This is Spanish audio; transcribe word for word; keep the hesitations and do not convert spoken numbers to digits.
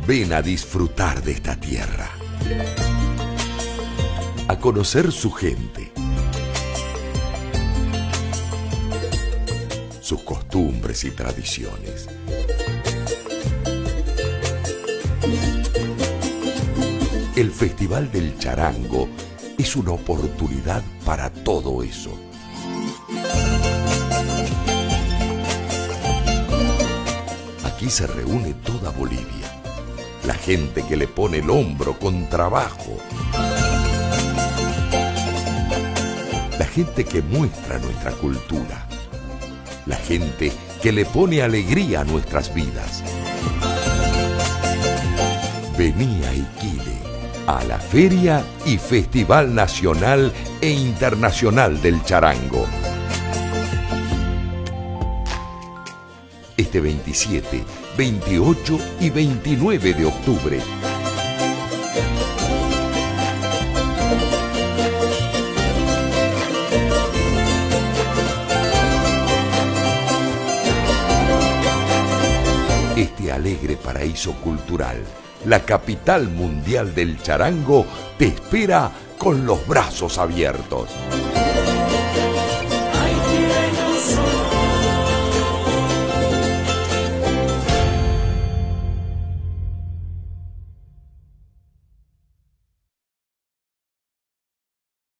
Ven a disfrutar de esta tierra, a conocer su gente, sus costumbres y tradiciones. El Festival del Charango es una oportunidad para todo eso. Aquí se reúne toda Bolivia, la gente que le pone el hombro con trabajo, la gente que muestra nuestra cultura, la gente que le pone alegría a nuestras vidas. Vení a Iquile, a la Feria y Festival Nacional e Internacional del Charango. Este veintisiete, veintiocho y veintinueve de octubre. Este alegre paraíso cultural, la capital mundial del charango, te espera con los brazos abiertos.